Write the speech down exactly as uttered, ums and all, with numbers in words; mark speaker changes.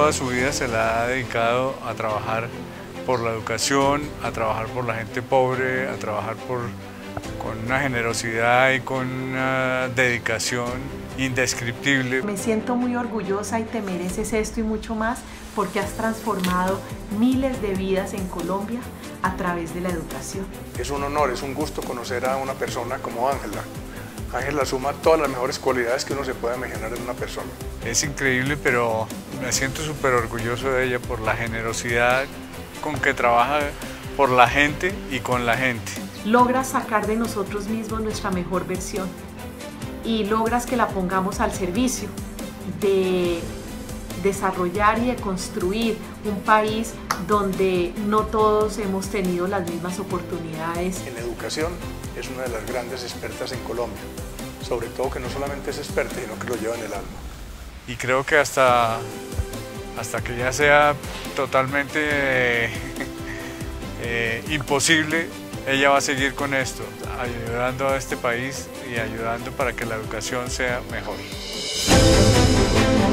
Speaker 1: toda su vida se la ha dedicado a trabajar por la educación, a trabajar por la gente pobre, a trabajar por, con una generosidad y con una dedicación indescriptible.
Speaker 2: Me siento muy orgullosa y te mereces esto y mucho más porque has transformado miles de vidas en Colombia a través de la educación.
Speaker 3: Es un honor, es un gusto conocer a una persona como Ángela. Ángela suma todas las mejores cualidades que uno se puede imaginar en una persona.
Speaker 1: Es increíble, pero me siento súper orgulloso de ella por la generosidad con que trabaja por la gente y con la gente.
Speaker 2: Logras sacar de nosotros mismos nuestra mejor versión y logras que la pongamos al servicio de desarrollar y de construir un país donde no todos hemos tenido las mismas oportunidades.
Speaker 3: En educación es una de las grandes expertas en Colombia, sobre todo que no solamente es experta, sino que lo lleva en el alma.
Speaker 1: Y creo que hasta, hasta que ya sea totalmente eh, eh, imposible, ella va a seguir con esto, ayudando a este país y ayudando para que la educación sea mejor.